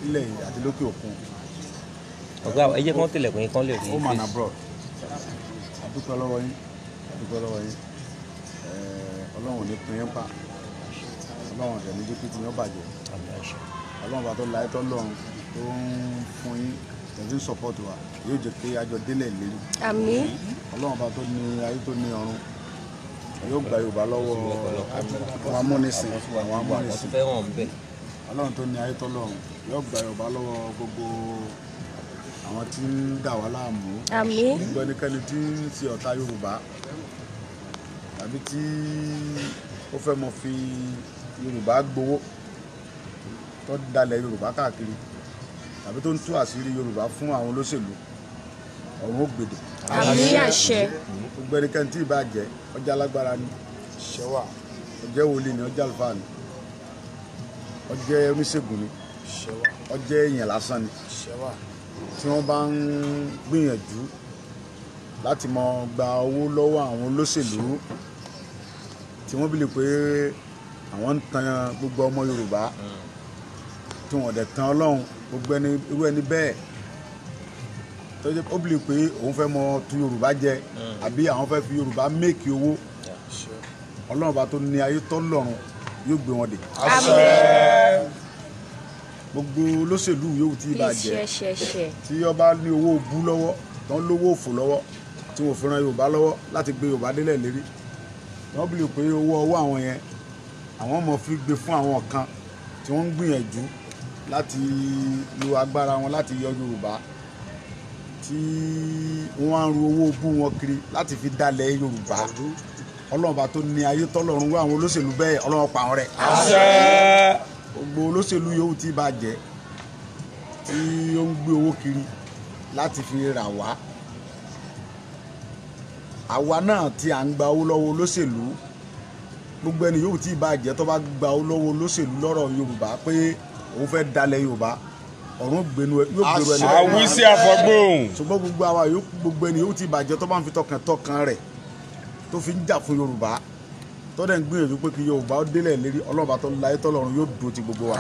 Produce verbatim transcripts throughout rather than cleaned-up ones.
ilẹ̀ àti lókè òkun. ọ̀gá ẹ jẹ́ kí wọ́n tilẹ̀kùn yín kán lè rí ó mà nà abroad àdúpẹ́ lọ́wọ́ yín àdúpẹ́ lọ́wọ́ yín ọlọ́run ní pín yín pa ọlọ́run ọ̀dẹ̀ ní jókòó tí yín ó bàjẹ́ ọlọ́run bá tó láyé tó lọ́run tó ń fún yín tẹ̀sí support wa yóò jẹ́ pé àjọ délẹ̀ lérí. àmín. ọlọ́run bá tó ní ayé tó ní ọ̀run yóò gba Yorùbá lọ́wọ́ àwọn amúnisìn àwọn amúnisìn ọlọ́run tó ní ayé tó lọ́run yóò gba Yorùbá lọ́wọ́ gbogbo àwọn tí ń dà wá láàmú. àmín. gbogbo ẹnikẹ́ni tí ń ṣe ọ̀tá Yorùbá tàbí tí ó fẹ́ mọ fi Yorùbá gbowó tó dalẹ̀ Yorùbá káàkiri tàbí tó ń tú àṣírí Yorùbá fún àwọn olóṣèlú ọ̀run ó gbèdè. àmín àṣẹ. gbogbo ẹnikẹ́ni tí ì bá jẹ́ ọjà alágbára ni ọjẹ́ wòlíì ni ọjà àlùfáà ni ọjẹ́ oníṣègùn ni ọjẹ́ èèyàn lásán ni tí wọ́n bá ń gbìyànjú láti mọ gba owó lọ́wọ́ àwọn olóṣèlú tí wọ́n bìlì pé àwọn ń tan gbogbo ọmọ Yorùbá tí wọ́n dẹ̀ tan Ọlọ́run gbogbo ẹni irú ẹni bẹ́ẹ̀ tó jẹ́ ó bìlì pé òun fẹ́ mọ tu Yorùbá jẹ àbí àwọn fẹ́ fi Yorùbá méèkì owó Ọlọ́run bá tó ní ayé tó lọ́run yóò gbé wọn dè. gbogbo olóṣèlú yóò tí ì bá jẹ tí ọba ní owó bú lọ́wọ́ tó ń lówó òfò lọ́wọ́ tí wọ́n fi ran Yorùbá lọ́wọ́ láti gbé Yorùbá délẹ̀ lérí wọ́n bìlì pé owó ọwọ́ àwọn yẹn àwọn ọmọ fi gbé fún àwọn kan tí wọ́n ń gbìyànjú láti lo agbára wọn láti yọ Yorùbá tí wọ́n á ru owó bú wọn kiri láti fi dalẹ̀ Yorùbá Ọlọ́run bá tó ní ayé tọ́lọ́run wá àwọn olóṣèlú bẹ́ẹ̀ Ọlọ́run pa wọn rẹ́. gbogbo olóṣèlú yòówù tí bá jẹ́ tí ó ń gbé owó kiri láti fi rà wá àwa náà tí à ń gba owó lọ́wọ́ olóṣèlú gbogbo ẹni yòówù tí bá jẹ́ tó bá gba owó lọ́wọ́ olóṣèlú lọ́rọ̀ Yorùbá pé òun fẹ́ dalẹ̀ Yorùbá ọ̀run gbẹnu yóò gbèrú ẹni bẹ́ẹ̀. àwísí àfọgbóhùn. ṣùgbọ́n gbogbo àwa gbogbo ẹni yòówù tí bá jẹ́ tó bá ń fi tọkàn tọkàn rẹ̀ tó fi ń jà fún Yorùbá tó dẹ̀ ń gbìyànjú pé kí Yorùbá ó délẹ̀ lérí Ọlọ́run tó láyé tọ́lọ́run yóò dúró ti gbogbo wa.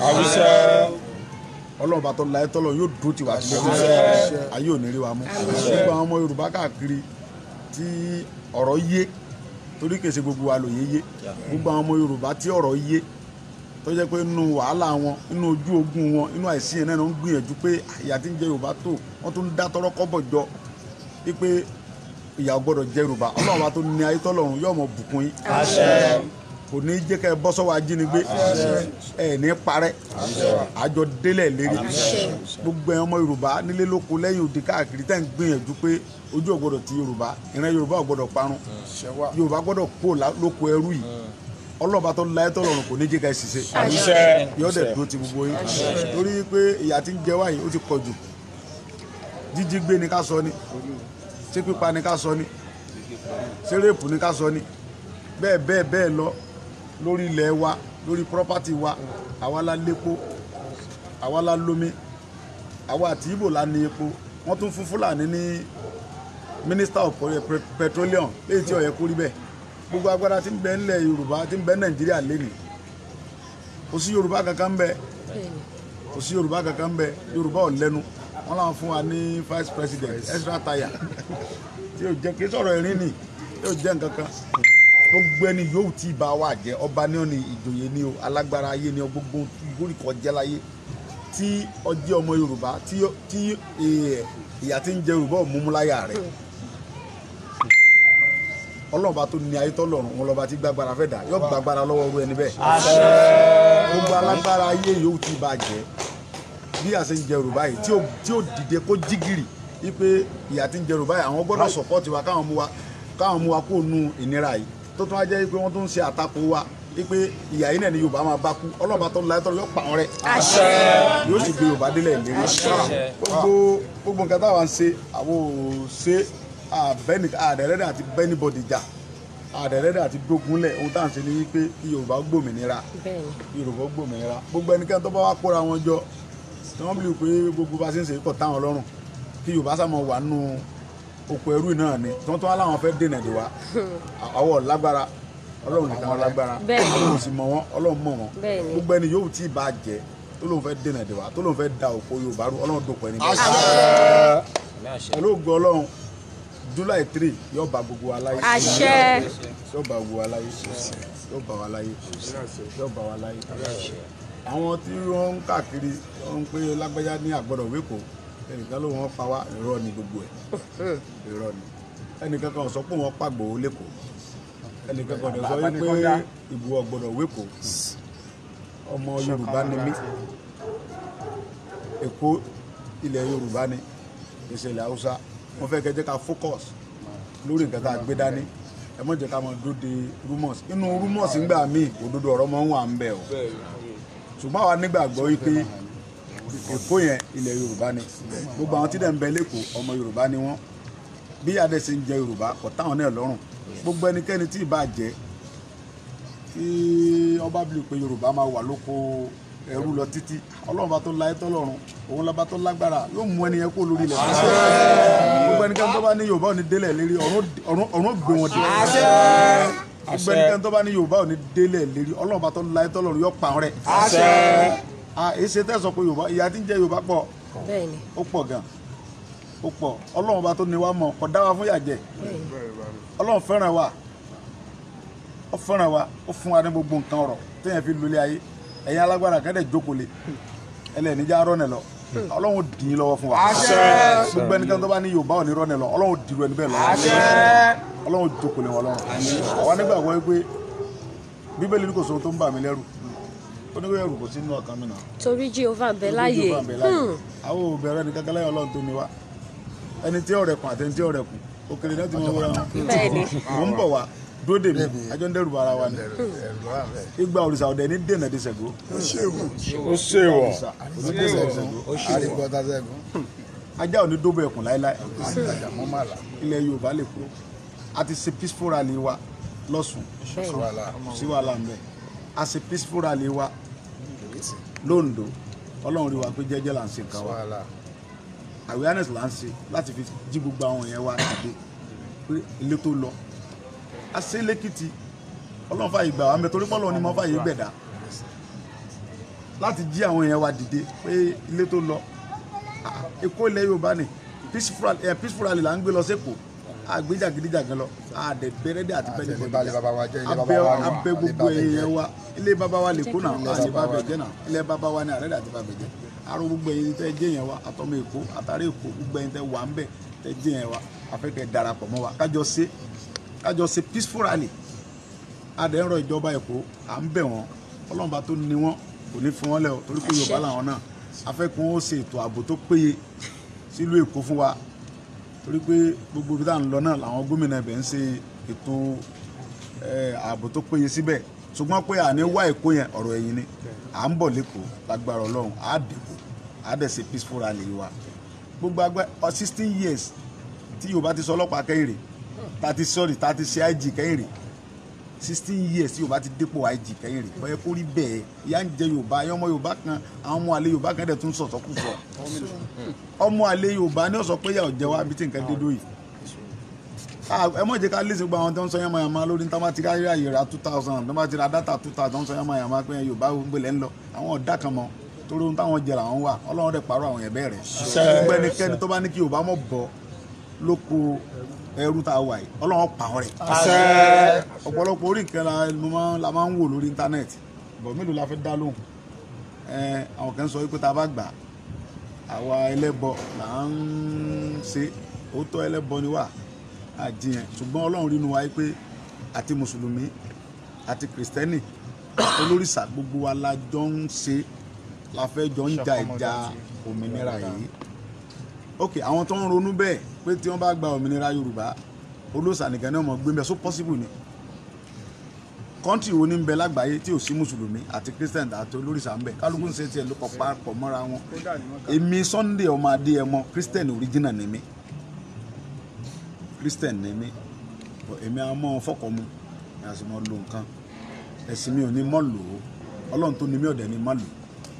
Ọlọ́run tó láyé tọ́lọ́run yóò dúró ti wà tí ayé ò ní rí wa mú. gbogbo àwọn ọmọ Yorùbá káàkiri tí ọ̀rọ̀ yé torí kìí ṣe gbogbo wa ló yé yé gbogbo àwọn ọmọ Yorùbá tí ọ̀rọ̀ yé tó jẹ́ pé inú wàhálà wọn inú ojú ogun wọn inú àìsí yẹn náà ń gbìyànjú pé ìyà tí ń jẹ Yorùbá tó wọ́n tún ń dá tọ́rọ́ kọ́bọ̀ jọ wípé ìyà gbọ́dọ̀ jẹ Yorùbá Ọlọ́run wa tó ní ayé tọ́lọ́run yóò mọ bùkún yín kò ní jẹ́ ká ẹ bọ́ sọ́wọ́ ajínigbé ẹ ní parẹ́ àjọ délẹ̀ lérí gbogbo ẹ̀yàn ọmọ Yorùbá nílé lóko lẹ́yìn òde káàkiri tẹ́ ń gbìyànjú pé ojú ò gbọ́dọ̀ ti Yorùbá ìran Yorùbá ò gbọ́dọ̀ parun Yorùbá gbọ́dọ̀ kó lóko ẹrú yìí Ọlọ́ba tó láyé tọ́lọ́run kò ní jẹ́ ká ẹ ṣiṣẹ́ yóò dẹ̀ dúró ti gbogbo yín torí pé ìyà tí ń jẹ wáyé ó ti pọ̀ jù jíjí gbé ni ká sọ ni ṣé pípa ni ká sọ ni ṣé rèpù ni ká sọ ni bẹ́ẹ̀ bẹ́ẹ̀ bẹ́ẹ̀ lọ lórí ilẹ̀ wa lórí property wa àwa la lépo àwa la lómi àwa àti Ìgbò la ní epo wọ́n tún fún Fúlàní ní minister of petroleum léyìí tí ó yẹ kó rí bẹ́ẹ̀ gbogbo agbára tí ń bẹ nílẹ̀ Yorùbá tí ń bẹ Nàìjíríà lénìí kò sí Yorùbá kankan ń bẹ kò sí Yorùbá kankan ń bẹ Yorùbá ò lẹ́nu wọ́n làwọn fún wa ní vice president extra tire tí yóò jẹ́ kí sọ̀rọ̀ ẹ̀rín ni yóò jẹ́ nǹkan kan gbogbo ẹni yóò tí ì bá wà jẹ́ ọba ní ọ̀nì ìjòyè ni o alágbára ayé ni o gbogbo ìgbóríkọ jẹ́ láyé tí ọjẹ́ ọmọ Yorùbá tí ìyà tí ń jẹ Yorùbá ò múmú láyà rẹ̀ Ọlọ́ba tó ní ayé tọ́lọ́run wọn lọ́ba tí gbàgbára fẹ́ dà yóò gbàgbára lọ́wọ́ ru ẹni bẹ́ẹ̀ gbogbo alágbára ayé yóò tí ì bá jẹ́ bí a ṣe ń jẹ Yorùbá yìí tí ó dìde kó jígìrì wípé ìyà tí ń jẹ Yorùbá yìí àwọn gbọ́dọ̀ sọ̀pọ̀tì wa káwọn mú wa káwọn mú wa kó nu ìnira yìí tó tún wá jẹ́ pé wọ́n tún ń ṣe àtakò wa wípé ìyà yìí náà ni Yorùbá máa bá kú Ọlọ́ba tó láyé tọ́lọ́ yóò pa wọn rẹ́ yóò sì gbé Yorùbá délẹ̀ ìlérí gbogbo gbogbo nǹkan táwa ń ṣe àwọn ò ṣe àdẹ̀rẹ́dẹ̀ àti bẹ́nibọ̀dì jà àdẹ̀rẹ́dẹ̀ àti dógúnlẹ̀ ohun tá à ń ṣe ni wípé kí Yorùbá gbòmìnira Yorùbá gbòmìnira gbogbo ẹnikẹ́ni tó bá wá kóra wọn jọ tí wọ́n bí pé gbogbo bá ṣe ń ṣe kọ̀ táwọn lọ́rùn kí Yorùbá sá máa wà nù oko ẹrú náà ni tí wọ́n tún wá láwọn fẹ́ dènà dè wá àwọ̀ lágbára Ọlọ́run nìkan lágbára Ọlọ́run sì mọ̀ wọ́n Ọlọ́run mọ̀ wọ́n gbogbo ẹni yóò tí ì bá jẹ́ tó lóun fẹ́ dènà dè wá tó lóun fẹ́ da òpó Yorùbá rú Ọlọ́run dòpọ̀ ẹni bẹ́ẹ̀. olóògùn Ọlọ́run July three yóò bá gbogbo wa láyé. àṣẹ. yóò bá gbogbo wa láyé yóò bá wa láyé yóò bá wa láyé. àwọn tí wọ́n ń káàkiri wọ́n ń pè lágbájá ní àgbọ̀dọ̀ wéko ẹnìkan ló wọ́n pa wá irọ́ ni gbogbo ẹ̀ irọ́ ni ẹnìkan kan sọ pé wọ́n pàgbò lẹ́kọ̀ọ́ ẹnìkan kan sọ pé ìbò ọ̀gbọ̀dọ̀ wéko ọmọ Yorùbá ni mí Èkó ilẹ̀ Yorùbá ni ìṣẹ̀lẹ̀ Haúsá wọ́n fẹ́ kẹ́ jẹ́ ká focus lórí nǹkan tá a gbé dání ẹ mọ̀ jẹ́ ká máa dúró de rumors inú rumors ń gbà míì òdodo ọ̀rọ̀ máa ń wà ń bẹ̀ o ṣùgbọ́n àwa nígbàgbọ́ wípé Èkó yẹn ilẹ̀ Yorùbá ni gbogbo àwọn tí dẹ̀ ń bẹ lẹ́kọ̀ọ́ ọmọ Yorùbá ni wọ́n bí adé ṣe ń jẹ Yorùbá kò táwọn náà lọ́rùn gbogbo ẹnikẹ́ni tí ì bá jẹ́ kí ọba bíi pé Yorùbá máa wà lóko ẹrú lọ títí Ọlọ́run bá tó láyé tọ́lọ́run òun lọ́ba tó lágbára yóò mú ẹni yẹn kó lórí ilẹ̀ gbogbo ẹnikẹ́ni tó bá ní Yorùbá ò ní délẹ̀ lérí ọ̀run gbé wọn dé gbogbo ẹnikẹ́ni tó bá ní Yorùbá ò ní délẹ̀ lérí Ọlọ́run bá tó láyé tọ́lọ́run yóò pa wọn rẹ̀ èsì tẹ́ sọ pé Yorùbá ìyà tí ń jẹ Yorùbá pọ̀ ó pọ̀ gan ó pọ̀ Ọlọ́run bá tó ní wa mọ̀ kò dá wa fún yàjẹ́ Ọlọ́run fẹ́ràn wa ó fẹ́ràn wa ó fún wa ní gbogbo nǹkan ọ̀rọ̀ téèyàn fi lulẹ̀ ayé ẹ̀yin alágbára kẹ́dẹ̀ jókòó lé ẹlẹ́nìjà rọ́nẹ̀ lọ Ọlọ́run dì í lọ́wọ́ fún wa gbogbo ẹnikẹ́ni tó bá ní Yorùbá ò ní rọ́nẹ̀ lọ Ọlọ́run dì í ẹni bẹ́ẹ̀ lọ́wọ́ Ọlọ́run jókòó lé wọn lọ́wọ́ àwa nígbàgbọ́ pé Bíbélì ní kò sóhun tó ń bà mí lẹ́rù oníwé ẹrù kò sí inú ọkàn mi náà. torí Jehovah bẹ láyè. àwọn ò bẹ̀rẹ̀ ní kankan lẹ́yìn Ọlọ́run tó ní wa ẹni tí ọ̀rẹ́ kùn àti ẹni tí ọ̀rẹ́ kùn òkèlè náà ti mọ wúra wọn. bẹ́ẹ̀ni. mò ń bọ̀ wá dúró dè mí ajọ́ ń dẹ́rù bara wa ni. igba òrìṣà ọ̀dẹ ní dènà de Ṣàngó. ó ṣe wọ̀ ajá ò ní dóbò ẹkùn láéláé ilẹ̀ Yorùbá lè kú a ti ṣe peaceful rally wa lọ́sùn sí wàhálà ń bẹ a ṣe peaceful rally wa lóńdó Ọlọ́run rí wa pé jẹ́jẹ́ là ń ṣe nǹkan wa awareness là ń ṣe láti fi jí gbogbo àwọn yẹn wá dìde pé ilé tó lọ a ṣe lẹ́kìtì Ọlọ́run fàyè gbà wá mẹ́ torí pọ́lọ́ ni mo fàyè gbẹ̀dá láti jí àwọn yẹn wá dìde pé ilé tó lọ Èkó ilẹ̀ Yorùbá ni peaceful rally là ń gbé lọ sẹ́kọ̀ọ́ àgbéjàgídíjàgan lọ àdẹ bẹrẹdẹ àti bẹni bọdẹ abẹ abẹ gbogbo ẹyẹ wa ilé bàbá wa lè kó náà àti bàbá jẹ náà ilé bàbá wa ní àrẹdẹ àti bàbá jẹ àrùn gbogbo ẹyin tẹ jẹ yẹn wa àtọmọ Èkó àtàrí Èkó gbogbo ẹyin tẹ wà ń bẹ tẹ jẹ yẹn wa afẹkẹ darapọ̀ mọ́ wa kájọ ṣe kájọ ṣe peaceful rally àdẹ ń rọ ìjọba Èkó à ń bẹ̀ wọ́n Ọlọ́run bá tó ní wọn kò ní fún wọn lẹ o torí pé Yorùbá làwọn náà afẹkùn ó ṣe ètò ààbò tó péye sílùú Èkó fún wa torí pé gbogbo ibi tá à ń lọ náà làwọn gómìnà ibẹ̀ ń ṣe ètò ààbò tó péye síbẹ̀ ṣùgbọ́n pé àní wá Èkó yẹn ọ̀rọ̀ ẹ̀yìn ni à ń bọ̀ lẹ́kọ̀ọ́ lágbára Ọlọ́run à á dẹ̀kọ̀ à á dẹ̀ ṣe peaceful rally wa gbogbo agbẹ́ sixteen years tí Yorùbá ti sọ ọlọ́pàá kẹ́yìn rè thirty sorry thirty ṣe I G kẹ́yìn rè sixteen years tí Yorùbá ti dépò I G kẹ́yìn rè bọ́yẹ kó rí bẹ́ẹ̀ ìyà ń jẹ Yorùbá ayé ọmọ Yorùbá kan àwọn ọmọ àlè Yorùbá kan dẹ̀ tún sọ̀tọ̀ kù sọ ọmọ àlè Yorùbá ní ọ̀sọ̀ pé yà ọ̀jẹ̀ wa bí tí nǹkan dé dóyè ẹ mọ̀ jẹ́ ká lè ṣe gba àwọn tó ń sọ yánmọ́ yánmọ́ lórí níta máa ti rí ayé ra two thousand tó máa ti ra data two thousand tó ń sọ yánmọ́ yánmọ́ pé Yorùbá gbélé ń lọ àwọn ọ̀dà kan mọ́ torí ohun táwọn jẹ làwọn wà Ọlọ́run dẹ̀ pàrọ̀ àwọn yẹn bẹ́ẹ̀ rẹ̀ gbogbo ẹnikẹ́ni tó bá ní kí Yorùbá mọ̀ bọ́ lóko ẹrú tá a wà yìí Ọlọ́run pa ọ́ rẹ̀ ọ̀pọ̀lọpọ̀ orí nǹkan la máa ń wò lórí íńtánẹ́ẹ̀tì bọ̀ mélòó la fẹ́ dá lóhùn àwọn kan sọ wípé tá a bá gbà àwa ẹlẹ́bọ là ń ṣe òótọ́ ẹlẹ́bọ ni wà àjiyàn ṣùgbọ́n Ọlọ́run rí nu wa pé àti mùsùlùmí àti kìrìsìtẹ́nì olórìṣà gbogbo wa la jọ ń ṣe la fẹ́ jọ ń ja ìjà òmìnira yìí ok àwọn tó ń ronú bẹ́ẹ̀ pé tí wọ́n bá gba òmìnira Yorùbá olóòṣà nìkan náà mọ̀ gbé mbẹ́ so possible ni kọ́ńtì wo ní ń bẹ lágbàáyé tí ò sí mùsùlùmí àti christian àti olórìṣà ń bẹ kálukú ń ṣe tiẹ̀ ló kọ́ papọ̀ mọ́ra wọn èmi Sunday ọmọ Adéyẹmọ christian original ni mí christian ni mí èmi àwọn ọmọ fọkọ mu ẹ̀ àti mọ́ lo nǹkan ẹ̀sìn mi ò ní mọ́ lò ó Ọlọ́run tó ní mí ọ̀dẹ̀ ni mọ́ lò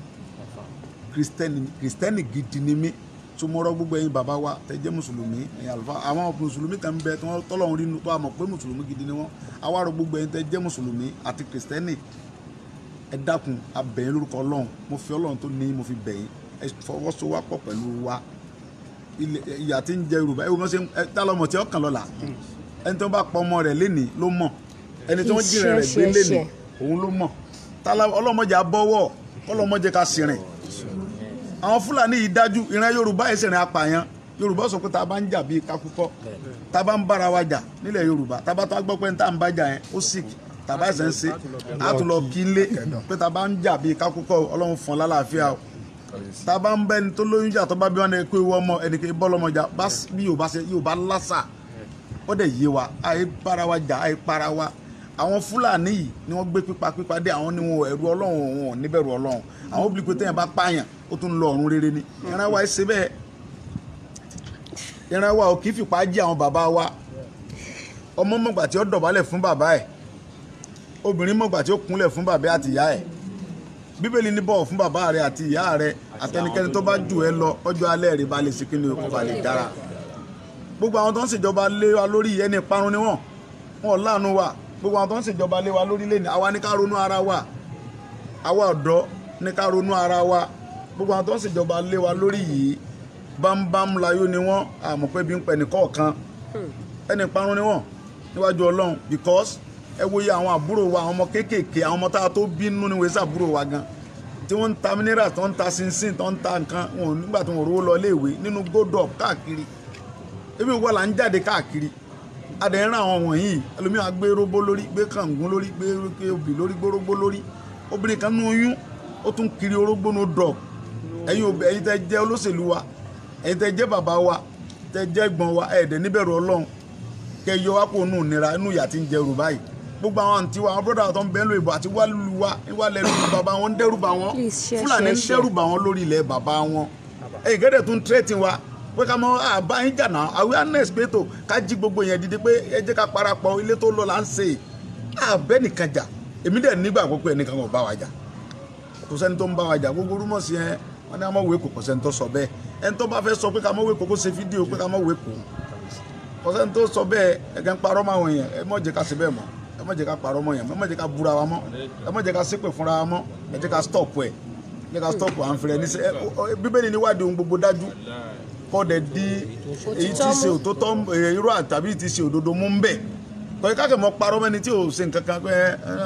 christian gidi ni mí tó mọ́rọ́ gbogbo ẹ̀yin bàbá wa tẹ́ jẹ́ mùsùlùmí ẹ̀yin àlùfáà àwọn mùsùlùmí kan bẹ tí wọ́n tọ́lọ́run rí tó àmọ̀ pé mùsùlùmí gidi ni wọ́n awárò gbogbo ẹ̀yin tẹ́ jẹ́ mùsùlùmí àti kìrìsìtẹ́nì ẹ dákun abẹ̀yìn lórúkọ Ọlọ́run mo fi Ọlọ́run tó ní mo fi bẹ̀yìn ẹ fọwọ́sowọ́pọ̀ pẹ̀lú wa ìyà tí ń jẹ Yorùbá ẹ wọ́n ṣe tá lọ́mọ tí ọkàn lọ́la ẹni tó bá pa ọmọ rẹ̀ lénìí ló mọ̀ ẹni tó ń jí rẹ̀ gbé lénìí òun ló mọ̀ ọlọ́mọdé abọ́wọ́ ọlọ́mọdé ká sìnrìn àwọn Fúlàní yìí dájú ìran Yorùbá ẹ̀ sìnrìn apààyàn Yorùbá sọ pé tá a bá ń jà bíi kakúkọ tá a bá ń bára wa jà nílẹ̀ Yorùbá tá a bá tó a gbọ́ pé tá a ń bá jà yẹn ó sick tá a bá ẹsẹ̀ ń ṣe á tún lọ kí lé pé tá a bá ń jà bíi kakúkọ Ọlọ́run fún lálàáfíà o tá a bá ń bẹ́ni tó lóyún jà tó bá bí wọn ní pé wọ́n mọ ẹnìkan bọ́ lọ́mọ jà bí Yorùbá ṣe Yorùbá lásà ó dẹ̀ yé wa àyè bára wa jà àyè para wa àwọn Fúlàní yìí ni wọ́n gbé pípa pípa dé àwọn ni wọn ẹ̀rù Ọlọ́run wọn ò níbẹ̀rù Ọlọ́run àwọn obìnrin pé téèyàn bá pààyàn ó tún lọ ọ̀run rere ni ìran wa ṣe bẹ́ẹ̀ ìran wa ò kì í fipá jí àwọn bàbá wa ọmọ mọ̀gbà tí ó dọ̀bálẹ̀ fún bàbá ẹ̀ obìnrin mọ̀gbà tí ó kúnlẹ̀ fún bàbá àti ìyá ẹ̀ Bíbélì ní bọ̀wọ̀ fún bàbá rẹ̀ àti ìyá rẹ̀ àtẹnikẹ́ni tó bá jù ẹ́ lọ ọjọ́ alẹ́ rẹ̀ bá lè ṣe kí ni kó bá lè dára gbogbo àwọn tó ń ṣèjọba lé wa lórí ẹni parun ni wọ́n wọn ò láàánú wa gbogbo àwọn tó ń ṣèjọba lé wa lórí lẹ́ni àwa ní ká ronú ara wa àwa ọ̀dọ́ ní ká ronú ara wa gbogbo àwọn tó ń ṣèjọba lé wa lórí yìí bámbám láyé ni wọ́n àmọ́ pé bí ń pẹ̀ nìkọ̀ọ̀kan ẹni parun ni wọ́n níwájú Ọlọ́run because ẹ wo iye àwọn àbúrò wa àwọn ọmọ kéékèèké àwọn ọmọ tá a tó bínú ní wẹ́sẹ̀ àbúrò wa gan tí wọ́n ń ta mineral tó ń ta sinsin tó ń ta nǹkan wọn nígbà tí wọ́n rówó lọ iléèwé nínú godop káàkiri ebi wọ́n là ń jáde káàkiri adẹ̀rìn àwọn wọ̀nyí ẹlòmíràn gbé róbó lórí gbé kàngún lórí gbé obì lórí gbórógbó lórí obìnrin kan nú oyún ó tún kiri orógbó nú dọ̀ ẹ̀yin òbí ẹ̀yin tẹ́ jẹ́ olóṣèlú wa ẹ̀yin tẹ́ jẹ́ bàbá wa tẹ́ jẹ́ ẹ̀gbọ́n wa ẹ̀ẹ́dẹ̀ níbẹ̀rù Ọlọ́run kẹ́ yọ wá kó nù nira inú ìyà tí ń jẹ Yorùbá yìí gbogbo àwọn àǹtí wa àwọn bọ́dà tó ń bẹ́ẹ̀ lò ìbò àti wá lù wá wá lẹ́nu bàbá wọn ń dẹ́rù bà wọ́n Fúlàní ń dẹ́rù bà wọ́n lórí ilẹ̀ bàbá wọn ẹ̀yin gẹ́dẹ̀ tún tírẹ́tì wa pé ká mọ àbá yín jà náà awareness pé tó ká jí gbogbo yẹn dìde pé ẹ jẹ́ ká parapọ̀ ilé tó lọ là ń ṣe àbẹ́ nìkan jà èmi dẹ̀ nígbà gbogbo ẹnìkan kò bá wa jà kò sẹ́ni tó ń bá wa jà gbogbo rúmọ̀ sí ẹ wọn ní amọ̀wé kò kò sẹ́ni tó sọ bẹ́ẹ̀ ẹni tó bá fẹ́ sọ pé ká mọ̀wé kò kó ṣe fídíò pé ká mọ̀wé kò kò sẹ́ni tó sọ bẹ́ẹ̀ ẹ̀gẹ́ ń parọ́ máa wọ̀nyẹn ẹ mọ̀ jẹ́ ká ṣe bẹ́ẹ̀ mọ́ ẹ mọ̀ jẹ́ ká parọ́ mọ́ yẹn ẹ mọ̀ jẹ́ ká búra wa mọ́ ẹ mọ̀ jẹ́ ká ṣépè fúnra wa mọ́ ẹ jẹ́ ká stop ẹ̀ ẹ jẹ́ ká stop à ń fẹ́rẹ̀ ní sẹ́ Bíbélì níwádìí ohun gbogbo dájú kọ́ dẹ̀ di èyí tí ṣe òtótọ́ irọ́ àtàbí tí ṣe òdodo mú ń bẹ̀ kọ́ ká kẹ́ mọ́ parọ́ mẹ́ni tí ò ṣe nǹkan kan pé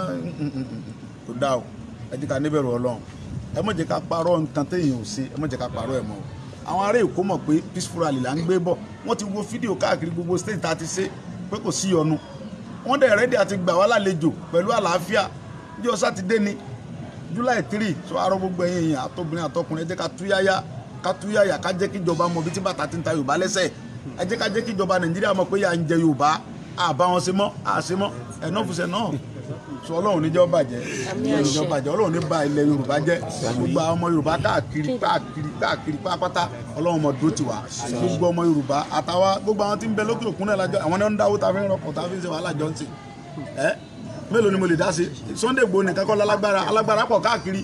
kò dá o ẹ jẹ́ ká níbẹ̀rù Ọlọ́run ẹ mọ̀ jẹ́ ká parọ́ nǹkan téèyàn ò ṣe ẹ mọ̀ jẹ́ ká parọ́ ẹ̀ mọ́ àwọn ará Èkó mọ̀ pé peaceful rally là ń gbé bọ̀ wọ́n ti wo fídíò káàkiri gbogbo state tá a ti ṣe pé kò sí ọnu wọ́n dẹ̀ rẹ́dí àti gbà wá lálejò pẹ̀lú àlàáfíà ní ọjọ́ sátidé ní July three so arọ gbogbo ẹ̀yin èèyàn àtobìnrin àtọkùnrin ẹ jẹ́ ká túyáyá ká túyáyá ká jẹ́ kí ìjọba mọ̀ bí tí bàtà ti ń ta Yorùbá lẹ́sẹ̀ ẹ jẹ́ ká jẹ́ kí ìjọba Nàìjíríà mọ̀ pé yà ń jẹ Yorùbá àbá wọn ṣe mọ́ àṣe mọ́ ẹ̀nà fúnṣẹ́ náà sọ Ọlọ́run níjọ́ bàjẹ́ níjọ́ bàjẹ́ Ọlọ́run ní ba ilẹ̀ Yorùbá jẹ́ gbogbo àwọn ọmọ Yorùbá káàkiri káàkiri káàkiri pátápátá Ọlọ́run mọ̀ dó tiwa gbogbo ọmọ Yorùbá àtàwa gbogbo àwọn tí ń bẹ lókè òkun náà lájọ àwọn náà ń dáwó ta fi ń rọpò ta fi ń ṣe wàhálà jọ ń ṣe ẹ mélòó ni mo lè dá sí Sunday Igboho nìkan kọ́ lálágbára alágbára pọ̀ káàkiri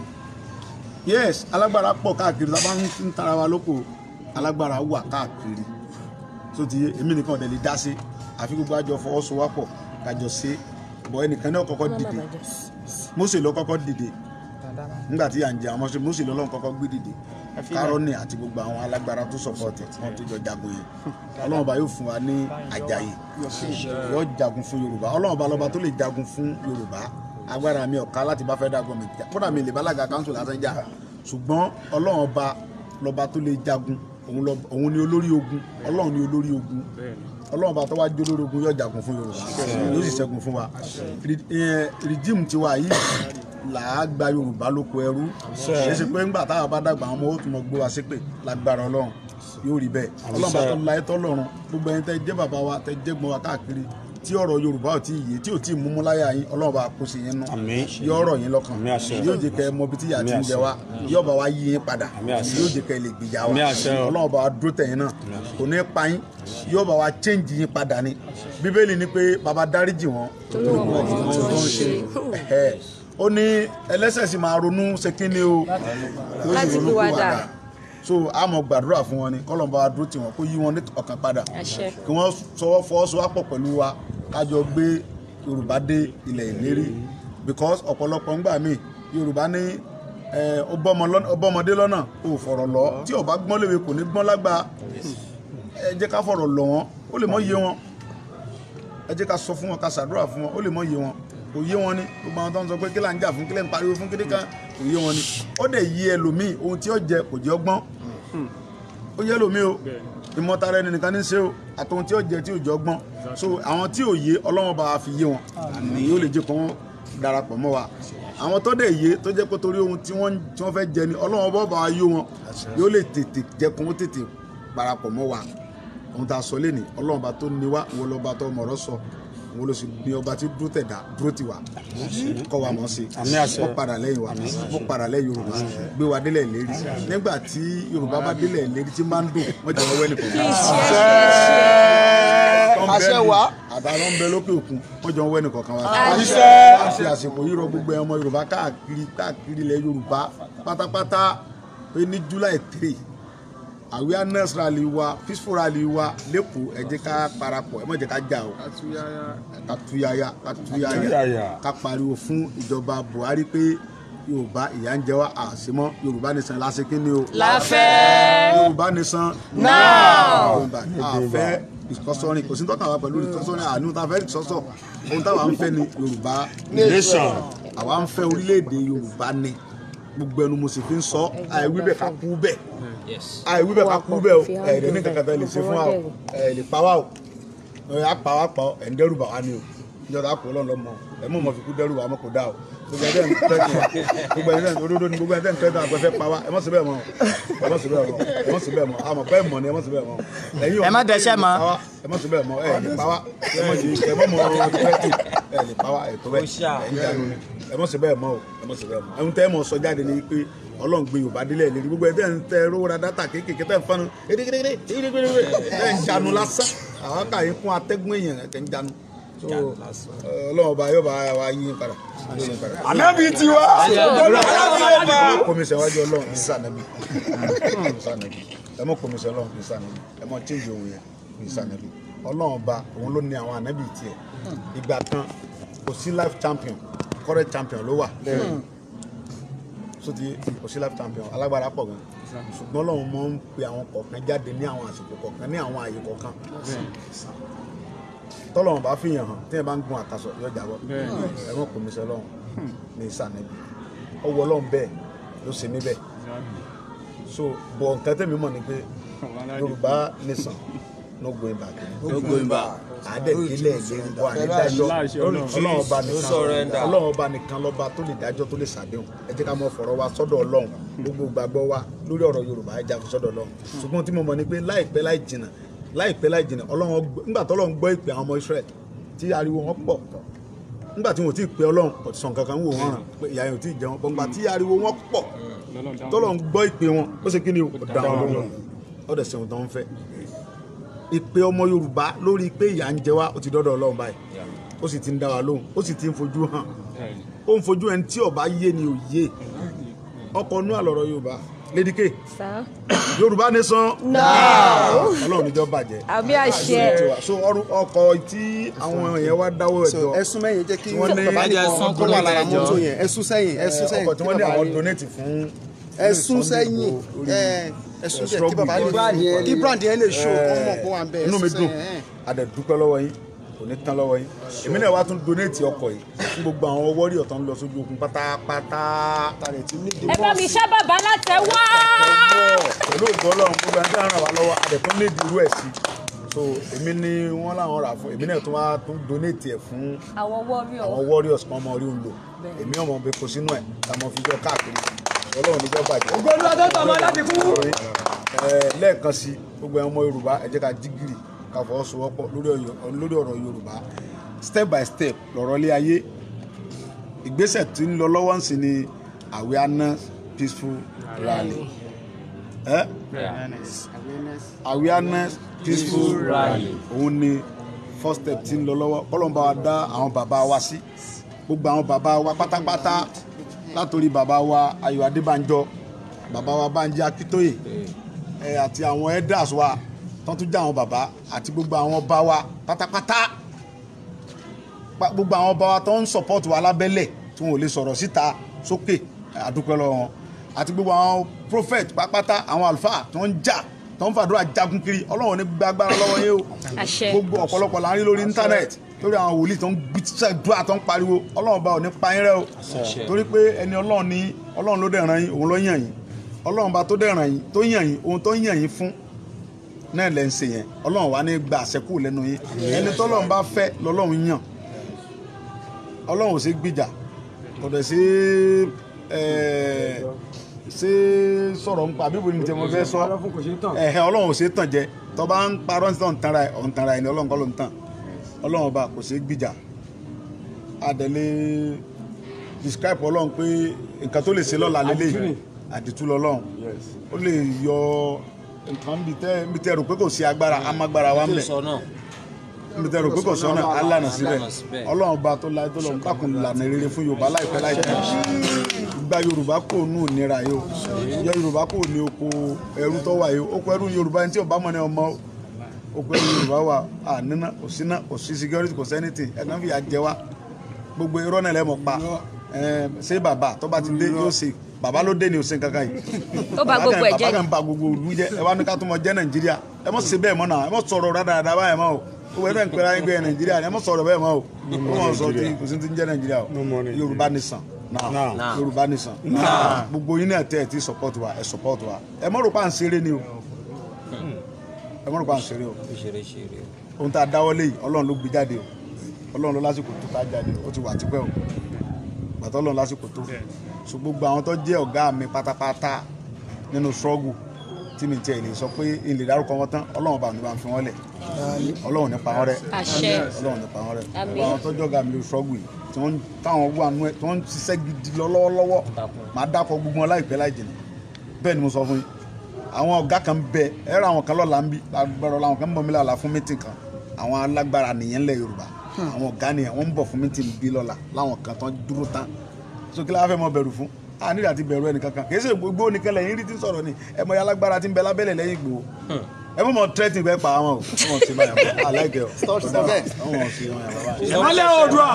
yes alágbára pọ̀ káàkiri tá a bá ń tara wa lóko alágbára wà káàkiri tó ti yé èmi nìkan ọ̀dẹ̀ lè dá sí àfi gbogbo àjọ fọwọ́sowọ́pọ̀ kájọ ṣe bọ̀ ẹnìkan náà kọ́kọ́ dìde Mósè ló kọ́kọ́ dìde nígbà tí à ń jẹ àwọn ọmọ Mósè lọ́lọ́run kọ́kọ́ gbé dìde Kárọ́nì àti gbogbo àwọn alágbára tó sọ̀pọ̀tì wọn tó jọ jagun yẹn Ọlọ́run bá yóò fún wa ní àjàyè yóò jagun fún Yorùbá Ọlọ́run bá lọ́ba tó lè jagun fún Yorùbá agbára mi ọ̀ka láti bá fẹ́ dàgbọ́n mi kódà mi lè bá alága káńsù lásán jà ṣùgbọ́n Ọlọ́run bá lọ́ba tó lè jagun òun ni olórí ogun Ọlọ́run ni olórí ogun Ọlọ́run bá tó wá jó lórí ogun yóò jagun fún Yorùbá yóò sì ṣẹ́gun fún wa rìdíìmù tiwa yìí là á gba Yorùbá lóko ẹrú ṣe pé ńgbà táwa bá dàgbà àwọn ọmọ ó tún mọ gbé wa ṣépè lágbára Ọlọ́run yóò rí bẹ́ẹ̀ Ọlọ́run bá tó la ẹtọ́ lọ́run gbogbo ẹni tẹ́ jẹ́ bàbá wa tẹ́ jẹ́ gbọ́n wa káàkiri tí ọ̀rọ̀ Yorùbá ò tí ì yé tí ò tí ì múmú láyà yín Ọlọ́run bá kó sí yín nú yóò rọ̀ yín lọ́kàn yóò jẹ́ kẹ́ mọ bí tí ìyà ti ń jẹ wá yóò bá wa yí yín padà yóò jẹ́ kẹ́ lè gbìjà wa Ọlọ́run bá wa dúró tẹ̀yìn náà kò ní pa yín yóò bá wa change yín padà ni Bíbélì ní pé bàbá dáríjì wọn ó ní ẹlẹ́ṣẹ̀ sì máa ronú ṣe kí ni o láti fi wá dà so a mọ̀ gbàdúrà fún wọn ni kọ́lọ́n bá wa dúró tì wọ́n kó yí wọn ní ọkàn padà kí wọ́n sọwọ́ fọwọ́sowọ́pọ̀ pẹ̀lú wa kájọ gbé Yorùbá dé ilẹ̀ ìlérí because ọ̀pọ̀lọpọ̀ ńgbà míì Yorùbá ní ọbọmọdé lọ́nà ò fọ̀rọ̀ lọ tí ó bá gbọ́n léwe kò ní gbọ́n lágbà ẹ jẹ́ ká fọ̀rọ̀ lọ wọn ó lè mọ yé wọn ẹ jẹ́ ká sọ fún wọn ká ṣàdúrà fún wọn ó lè mọ yé wọn kò yé wọn ni gbogbo àwọn tó ń sọ pé kí là ń jà fún kí lè ń pariwo fún kíní kan kò yé wọn ni ó dẹ̀ yé ẹlòmíì ohun tí ó jẹ kò jẹ́ ọgbọ́n ó yé ẹlòmíì o ìmọ̀tara ẹni nìkan ní ṣe o àtòhun tí ó jẹ tí ò jẹ ọgbọ́n so àwọn tí ò yé Ọlọ́run bá wa fi yé wọn yóò lè jẹ́ kó wọn darapọ̀ mọ́ wa àwọn tó dẹ̀ yé tó jẹ́ pé torí ohun tí wọ́n fẹ́ jẹ ni Ọlọ́run bá bá wa yó wọn yóò lè tètè jẹ́ kó wọ́n tètè parapọ̀ mọ́ wa ohun tá a sọ lénìí Ọlọ́run bá tó ní wa wo lọ́ba tó mọ̀rọ̀ sọ wo ló sì ní ọba tí dúró tẹ̀dá dúró ti wà kọ́ wa mọ̀ sí ó padà lẹ́yìn wa ó padà lẹ́yìn Yorùbá gbé wa délẹ̀ lérí nígbà tí Yorùbá bá délẹ̀ lérí tí máa ń dùn wọ́n jẹ́ wọ́n wẹ́ nìkan àṣẹ wa àtàwọn ń bẹ lókè òkun wọ́n jọ ń wẹ́ nìkan kan wa àṣẹ àsìkò yìí rọ gbogbo ọmọ Yorùbá káàkiri káàkiri ilẹ̀ Yorùbá pátápátá pé ní July three awareness rally wa peaceful rally wa lẹ́kọ̀ọ́ ẹ jẹ́ ká parapọ̀ ẹ má jẹ́ ká jà o ká tuyaya ká tuyaya ká pariwo fún ìjọba Buhari pé Yorùbá ìyà ń jẹ wá àṣemọ́ Yorùbá nation lásìkò ní o láfẹ́ Yorùbá nation náà àfẹ́ ìsọsọrin kò sí tọ́ka wa pẹ̀lú ìsọsọrin àánú tá a fẹ́ ìsọsọ ohun táwa ń fẹ́ ni Yorùbá nation àwa ń fẹ́ orílẹ̀-èdè Yorùbá ni gbogbo ẹnu mo sì fi ń sọ àìwí bẹ́ẹ̀ ká kú bẹ́ẹ̀ àìwí bẹ́ẹ̀ ká kú bẹ́ẹ̀ o ẹ̀ẹ́dẹ̀ ní kankan tẹ́ lè ṣe fún wa o ẹ̀ lè pa wá o ẹ̀ á pa wá pa ẹ̀ ń dẹ́rù bà wá ni o ìjọba àpò ọlọ́run mọ ẹ̀ mọ̀ mọ̀ fi kú dẹ́rù wá mọ̀ kò dá o gbogbo ẹ̀dẹ̀ ń tẹ́tù wa gbogbo ẹ̀dẹ̀ ń òdodo ni gbogbo ẹ̀dẹ̀ ń tẹ́tù àgbẹ̀fẹ́ pa wá ẹ̀ mọ̀ sí bẹ́ẹ̀ mọ̀ ẹ̀ mọ̀ sí bẹ́ẹ̀ mọ̀ ẹ̀ mọ̀ sí bẹ́ẹ̀ mọ̀ àmọ̀ bẹ́ẹ̀ mọ̀ ni ẹ̀ mọ̀ sí bẹ́ẹ̀ mọ̀ ẹ má dẹ́ṣẹ̀ mọ́ ẹ̀ mọ̀ sí bẹ́ẹ̀ mọ̀ ẹ̀ lè pa wá ẹ̀ mọ̀ sí ẹ̀ mọ̀ mọ̀ tẹ́tù ẹ̀ lè pa wá ẹ̀ tó bẹ́ẹ̀ ẹ̀ ń jánu ni ẹ̀ mọ̀ sí bẹ́ẹ̀ mọ̀ ẹ̀ mọ̀ sí bẹ́ẹ̀ mọ̀ ẹ̀ ń tẹ́ mọ̀ sọ jáde ni pé Ọlọ́run gbé Yorùbá délẹ̀ lérí gbogbo ẹ̀dẹ̀ ń tẹ rówó ra dátà kéékèèké tẹ́ ń fanu ẹ̀ ń jánu lásán àwọn kà yín kún atẹ́gùn èèyàn ẹ̀ ń jánu Ọlọ́run ọba yóò bá wa yí padà. Ànábì tiwa. Kọ́mísẹ̀ wájú Ọlọ́run ìsànàbí ẹ mọ̀ kọ́mísẹ̀ Ọlọ́run ìsànàbí ẹ mọ̀ change òun yẹn ìsànàbí Ọlọ́run ọba òun ló ní àwọn ànábì tiẹ̀ ìgbà kan kò sí life champion current champion ló wà so ti kò sí life champion alágbára pọ̀ gan ṣùgbọ́n Ọlọ́run mọ̀ ń pe àwọn kọ̀ọ̀kan jáde ní àwọn àsìkò kọ̀ọ̀kan ní àwọn àyè kọ̀ọ̀kan tọ́lọ́run bá fi hàn tí ẹ bá ń gun àkàsọ̀ yóò jábọ́ ẹ̀wọ̀n kò ní sẹ́ lọ́run ní ìsànẹ́bí ọwọ́ Ọlọ́run bẹ́ẹ̀ ló ṣe mí bẹ́ẹ̀ so bọ̀ nǹkan tẹ́mi mọ̀ ni pé Yorùbá nation no going back no going back àdẹ́kílẹ̀ ìlérí bọ́ ànídájọ́ Ọlọ́run ọba nìkan Ọlọ́run ọba nìkan lọ́ba tó lè dájọ́ tó lè ṣàdéhùn ẹ jẹ́ ká mọ̀ fọ̀rọ̀ wa sọ́dọ̀ Ọlọ́run gbogbo gbàgbọ́ wa lórí ọ̀rọ̀ Yorùbá ẹ jà fún sọ́dọ̀ Ọlọ́run ṣùgbọ́n tí mo mọ̀ ni pé láìpẹ́ láì jìnnà láìpẹ́ láì jìnnà Ọlọ́run nígbà tó Ọlọ́run gbọ́ ìpè àwọn ọmọ Israẹli tí ariwo wọn pọ̀ nígbà tí wọn ò tí ì pe Ọlọ́run kò sàn kankan wò wọ́n ràn pé ìyá yẹn ò tí ì jẹun gbọ̀ngbà tí ariwo wọn pọ̀ tọ́lọ́run gbọ́ ìpè wọn ó ṣe kí ni o dá wọn lóhùn ó dẹ̀ sẹ́wọ̀n tó ń fẹ́ ìpè ọmọ Yorùbá lórí pé ìyà ń jẹ wá ó ti dọ́dọ̀ Ọlọ́run báyìí ó sì ti ń dá wa lóhùn ó sì ti ń fojú hàn ó ń fojú ẹni tí ó bá yé ni ò yé ọkọ̀ nú àlọ́rọ̀ Yorùbá lédìké Yorùbá nation Ọlọ́run níjọ́ bàjẹ́ àbí àṣẹ so ọkọ̀ tí àwọn èèyàn wá dáwọ́ ẹ̀jọ́ ẹ̀sùn mẹ́yìn jẹ́ kí bàbá ní ẹ̀sùn tó wà lára mọ́tò yẹn ẹ̀sùn sẹ́yìn ẹ̀sùn sẹ́yìn ọkọ̀ tí wọ́n ní àwọn donate fún ẹ̀sùn sẹ́yìn ẹ̀sùn jẹ́ kí bàbá ní kí brand yẹn lè ṣó ọmọ kó wà ń bẹ inú mi dùn adẹ̀dúpẹ́ lọ́wọ́ yín kò ní tán lọ́wọ́ yín èmi náà wá tún donate ọkọ̀ yìí fún gbogbo àwọn wọ́rí ọ̀tán lọ sójú ogun pátápátá. ẹ bá mi ṣá bàbá látẹ̀wọ́. pẹ̀lú ògbó Ọlọ́run gbogbo ẹni tí wọ́n ràn wá lọ́wọ́ adẹ̀tún lè dirú ẹ̀ sí so èmi ni wọ́n láwọn rà fún èmi náà tún wá tún donate ẹ̀ fún àwọn warriors àwọn warriors kan ọmọ orí ń lò èmi ọmọ bẹ kó sínú ẹ̀ táwọn fi jọ káàkiri Ọlọ́run níjọ́ bàjẹ́. ògbólú adọ́tọ̀ ọmọ láti kú. lẹ́ẹ̀kan sí gbogbo ọmọ Yorùbá ẹ jẹ́ ká jígìrì ká fọwọ́sowọ́pọ̀ lórí ọ̀rọ̀ Yorùbá step by step lọ̀rọ̀ lé ayé ìgbésẹ̀ tí ń lọ lọ́wọ́ ń sìn ní awareness peaceful rally eh? awareness peaceful rally òun ni first step tí ń lọ lọ́wọ́ kọ́lọ́mbà wa dá àwọn bàbá wa sí gbogbo àwọn bàbá wa pátápátá látòrí bàbá wa Ayọ̀ Adébánjọ bàbá wa Bánjí Akíntóyè àti àwọn elders wa tán tún jẹ́ àwọn bàbá àti gbogbo àwọn ọba wa pátápátá gbogbo àwọn ọba wa tó ń support wa lábẹ́lẹ̀ tí wọn ò lè sọ̀rọ̀ síta sókè àdúpẹ́ lọ́wọ́ wọn àti gbogbo àwọn prophet pápátá àwọn àlùfáà tó ń jà tó ń fàdúrà jagun kiri ọlọ́run ní gbàgbára lọ́wọ́ yín o gbogbo ọ̀pọ̀lọpọ̀ la ń rí lórí íńtánẹ́ẹ̀tì lórí àwọn wòlíì tó ń gbàdúrà tó ń pariwo ọlọ́run bá ò ní pa yín rẹ́ o torí pé ẹni ọlọ́run ní ọlọ́run ló dẹ̀ ràn yín òun ló yàn yín ọlọ́run bá tó dẹ̀ ràn yín tó yàn yín ohun tó yàn yín fún náà lẹ́ ń ṣe yẹn ọlọ́run wá ní gba àṣẹkù lẹ́nu yín ẹni tọ́lọ́run bá fẹ́ lọ́lọ́run yàn ọlọ́run ò sí gbìjà kò dẹ̀ sí ṣé sọ̀rọ̀ nípa bíbo ni tẹ́ mo fẹ́ sọ ẹ̀hẹ́ ọlọ́run ò sí tàn jẹ tó bá ń parọ́ ní tàn tara ẹ̀ ọ̀n tara ẹ̀ ní ọlọ́run kọ́ ló ń tàn ọlọ́run ọba kò sí gbìjà adẹ̀lé describe ọlọ́run pé nǹkan tó lè ṣe lọ́la lélẹ̀ àdìtú lọ́lọ́run ó lè yọ nǹkan bí tẹ́ rò pé kò sí agbára amágbára wa ń bẹ̀ níbi tẹ́ rò pé kò sọ́nà alànà síbẹ̀ ọlọ́run ọba tó láyé tó lọ́n bákun lànà rere fún yorùbá láìpẹ́ láìpẹ́ gba yorùbá kò nù nira yìí o yọ yorùbá kò ní oko ẹrú tó wà yìí o oko ẹrú yorùbá ẹni tí ọba mọ̀ ní ọmọ oko ẹrú yorùbá wà á níná kò síná kò sí security kò sẹ́nìtì ẹ̀kan fìyà jẹ wá gbogbo irọ́ náà lẹ́mọ̀ pa ṣé bàbá tó bá ti dé yóò ṣe bàbá ló dé ní òsín kankan yìí ó bà gbogbo ẹ̀ jẹ́ bàbá kan bà gbogbo ìlú jẹ́ ẹ wá ní ká tó mọ jẹ́ nàìjíríà ẹ mọ̀ ṣe bẹ́ẹ̀ mọ́ náà ẹ mọ̀ sọ̀rọ̀ rádaràdà báyẹn mọ́ o owó ẹgbẹ́ ìpẹ́rẹ́ ayé gbé nàìjíríà ni ẹ mọ̀ sọ̀rọ̀ bẹ́ẹ̀ mọ́ o ó wọ́n sọ tí kò sí ti ń jẹ́ nàìjíríà o yorùbá nìsan náà yorùbá nìsan náà gbogbo yín náà tẹ́ ẹ ti support wa ẹ support wa ẹ mọ̀ rò pa à ń ṣeré ni o ẹ mọ̀ rò pa à ń ṣeré o ohun tá a dáwọ́lé yìí ọlọ́run ló gbé jáde o ọlọ́run ló lásìkò tó tá a jáde o ó ti wà tipẹ́ o gbàtọ́ ọlọ́run lásìkò tó so gbogbo àwọn tó jẹ́ ọ̀gá mi pátápátá nínú struggle tí mi tiẹ̀ lè sọ pé ilé dárúkọ wọn tán ọlọ́run bá mi bá fi wọ́n lẹ̀ ọlọ́run nípa wọn rẹ̀ ọlọ́run nípa wọn rẹ̀ àwọn tó jọ̀gá mi lè struggle yìí tí wọ́n táwọn wà nú ẹ̀ tí wọ́n ń ṣiṣẹ́ gidi lọ lọ́wọ́lọ́wọ́ máa dákọ̀ gbogbo wọn láìpẹ́ láì jìnnà bẹ́ẹ̀ ni mo sọ fún yín àwọn ọ̀gá kan bẹ ẹ̀rọ àwọn kan lọ́la ń bí lágbára làwọn kan ń bọ̀ mí lọ́la fún mítìn kan àwọn alágbára nìyẹn lẹ̀ Yorùbá àwọn ọ̀gá nìyẹn wọ́n ń bọ̀ fún mítìn bí lọ́la láwọn kan tán dúró tán sókè láwọn fẹ́ mọ bẹ̀rù fún a nílò àti bẹ̀rù ẹnì kankan kì í ṣe gbogbo nìkan lẹ́yìn rí tí ń sọ̀rọ̀ ni ẹ mọ alágbára tí ń bẹ lábẹ́lẹ̀ lẹ́yìn Ìgbòho ẹ mọ̀ mọ̀ tẹ́tì bẹ́ẹ̀ pa àwọn o ẹ mọ̀ sí báyà bọ́ aláìkẹ́ o ìmọ̀lẹ̀ Oòduà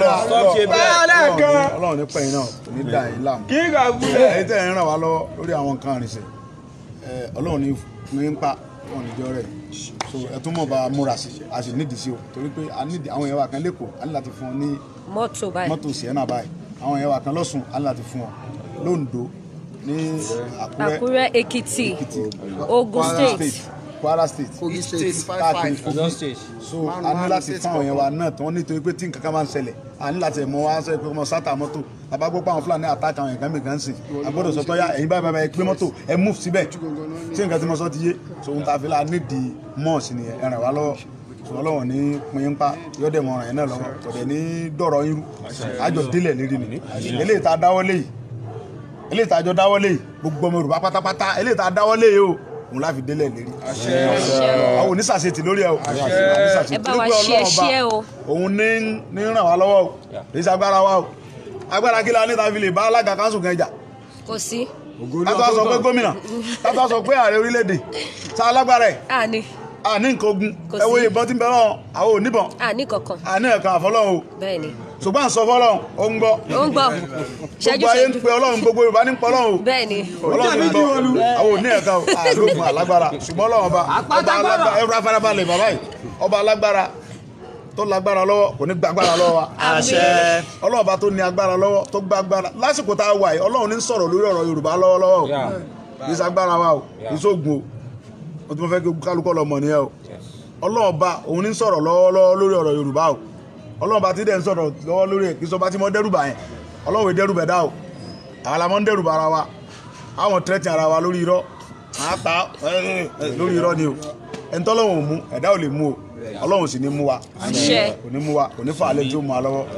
Ọlọ́run ní pẹ̀yìn náà kò ní dà yín láàmú ẹ̀yin tẹ́ ẹ̀ ń ràn wá lọ́wọ́ lórí àwọn nǹkan àrìnsẹ̀ Ọlọ́run ní ní ń pa wọn níjọ rẹ̀ so ẹ tún mọ̀ bá múra sí a sì nídìí sí o torí pé àwọn èèyàn wa kan lẹ́kọ̀ọ́ a ní láti fún ọ ní mọ́tò Sienna báyìí àwọn èèyàn wa kan lọ́sùn a ní láti fún ọ lóńdó ní Àkúrẹ́ Èkìtì Ògùn State Kwara State Kogi State káàkiri Kogi so a ní láti fún àwọn èèyàn wa náà tí wọ́n nítorí pé tí nǹkan kan máa ń ṣẹlẹ̀ a ní láti mọ wá sọ pé ọmọ sátà mọ́tò àbágbó pa àwọn Fúlàní àtàkì àwọn ẹ̀gbọ́n mi kan sìn àgbọ̀dọ̀ sọ tọ́yà ẹ̀yin báyìí báyìí pé mọ́tò ẹ̀ mú síbẹ̀ tí nǹkan tí mo sọ ti yé so ohun tá a fi la nídìí mọ́ọ̀sì ni ẹ̀ ràn wá lọ́wọ́ ṣùgbọ́n lọ́wọ́ ní pín pa yóò dẹ̀ mọ ọ̀ràn yẹn náà lọ́wọ́ kò dẹ̀ ní dọ̀rọ̀ irú àjọ délẹ̀ lérí ni eléyìí tá a dáwọ́lé yìí eléyìí tá a jọ dáwọ́lé yìí gbogbo ọmọ Yorùbá pátápátá eléyìí tá a dáwọ́lé yìí o òun láfi délẹ̀ lérí àwọn onísàṣetì lórí ẹ o ẹ bá wa ṣe ṣe o òun ní ní ràn wá lọ́wọ́ o kì í ṣe agbára wa o agbára kí la ní ta fi lè bá alága kanṣu kan jà kò sí kátó sọ pé gómìnà kátó sọ pé ààrẹ orílẹ̀-èdè sá alágbára ẹ̀ àní àní nǹkan ogun ẹ wo ìbọn tí ń bẹ lọ́wọ́ àwọn ò níbọn àní kankan àní ẹ̀kan àfọlọ́hún o bẹ́ẹ̀ ni ṣùgbọ́n à ń sọ fọlọ́hún ó ń gbọ́ ó ń gbọ́ gbogbo ayé ń pe Ọlọ́run gbogbo Yorùbá ní ń pọ̀ Ọlọ́run o bẹ́ẹ̀ ni Ọlọ́run ń gbọ́ àwọn ò ní ẹ̀ka o àlóògùn alágbára ṣùgbọ́n Ọlọ́run ọba ọba alágbára ẹ̀rọ afárábalẹ̀ bàbá yìí ọba alágbára tó lágbára lọ́wọ́ kò ní gbàgbára lọ́wọ́ wa àṣẹ Ọlọ́run ọba tó ní agbára lọ́wọ́ tó gbàgbára lásìkò tá a wà yìí Ọlọ́run ní ń sọ̀rọ̀ lórí ọ̀rọ̀ Yorùbá lọ́wọ́lọ́wọ́ kì í ṣagbára wa o kì í ṣoògùn o o tí mo fẹ́ kí kálukọ́ lọ mọ̀ nìyẹn o Ọlọ́run ọba òun ní ń sọ̀rọ̀ lọ́wọ́lọ́wọ́ lórí ọ̀rọ̀ Yorùbá o Ọlọ́run bá ti dẹ̀ ń sọ̀rọ̀ lọ́wọ́ lórí ẹ̀ kí sọ bá ti mọ́ dẹ́rùbà yẹn Ọlọ́run dẹ́rùbà dá o àwọn làmọ́ ń dẹ́rùbà ara wa àwọn tẹ́tì ara wa lórí irọ́ máa ta lórí irọ́ ni o ẹni tọ́lọ́run ò mú ẹ̀dá ò lè mú o Ọlọ́run sì ní mú wa kò ní mú wa kò ní fà á lẹ́yìn tí ó mú wa lọ́wọ́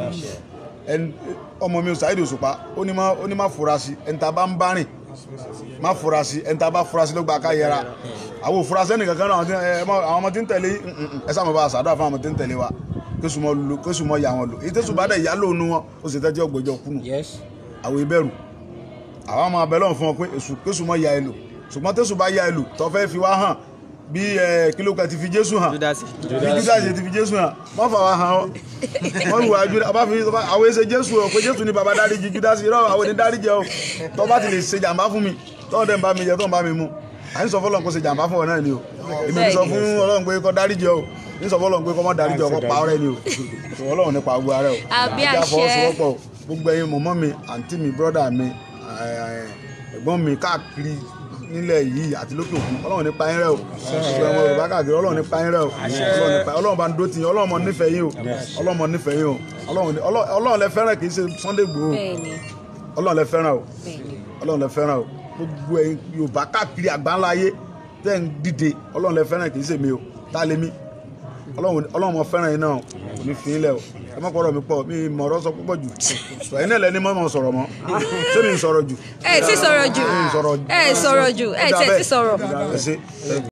ọmọ mi ò Saheed Òṣùpá ó ní má fura sí ẹni tá a bá ń bá rìn má fura sí ẹni tá a bá fura sí ló gba ká yẹra àwọn òfura sẹ́nì kankan náà àwọn ọmọ tí ń tẹ̀lé ẹ sáà mọ̀ bá a sàdúrà fún àwọn ọmọ tí ń tẹ̀lé wa késùmọ̀ lò késùmọ̀ yà wọn lò èyí tẹ́sùn bá dẹ̀ yá lónú wọn ó sì tẹ́tí ọgbẹ́jọ kúnnù àwọn ìbẹ̀rù àwọn ọmọ abẹ́lẹ̀ fún wọn pé èsù késùmọ̀ yà ẹ lò ṣùgbọ́n tẹ́sùn bá yà ẹ lò tó fẹ́ fi wá hàn bí kílókà ti fi Jésù hàn bí Júdásì ti fi Jésù hàn wọ́n fà wá hàn ọ́ wọ́n wù wájú ọba fi àwọn ẹsẹ̀ Jésù ọ̀ pé Jésù ni bàbá dáríjì Júdásì irọ́ àwọn ẹni dáríjì ọ́ tó bá ti lè ṣe jàǹbá fún mi tó ń dẹ̀ ń bá mi jẹ tó ń bá mi mu à ń sọ fọlọ́n kó ṣe jàǹbá fún ọ náà ni o èmi ń sọ fún Ọlọ́run pé kó dáríjì ọ́ ń sọ fọlọ́n pé kó má dáríjì ọ́ kó pa ọ̀rẹ́ ni o Ọlọ́run nípa gbogbo ara o àbí àṣẹ gbogbo ẹ̀yin mọ̀mọ́ mi àǹtí mi brọ́dà mi ẹ̀gbọ́n mi káàkiri nílẹ̀ yìí àti lókè òkun Ọlọ́run nípa yín rẹ̀ o ọmọ Yorùbá káàkiri Ọlọ́run nípa yín rẹ̀ o Ọlọ́run bá ń dó tì yín Ọlọ́run mọ nífẹ̀ẹ́ yín o Ọlọ́run mọ nífẹ̀ẹ́ yín o Ọlọ́run lẹ fẹ́ràn kì í ṣe Sunday Igboho Ọlọ́run lẹ fẹ́ràn o Ọlọ́run lẹ fẹ́ràn o gbogbo ẹ̀yin Yorùbá káàkiri àgbáńlá ayé tẹ́ ń dìde Ọlọ́run lẹ fẹ́ràn kì í ṣe mi o tá lé mi Ọlọ́run mọ fẹ́ràn yín náà kò ní fi yín lẹ̀ o ẹ má pọ̀rọ̀ mi pọ̀ mi mọ̀ ọ̀rọ̀ sọ púpọ̀ jù ẹ̀yin náà lẹni mọ́ mọ́ sọ̀rọ̀ mọ́ ṣé mi ń sọ̀rọ̀ jù. ẹ ti sọ̀rọ̀ jù ẹ sọ̀rọ̀ jù ẹ tẹ̀ ti sọ̀rọ̀.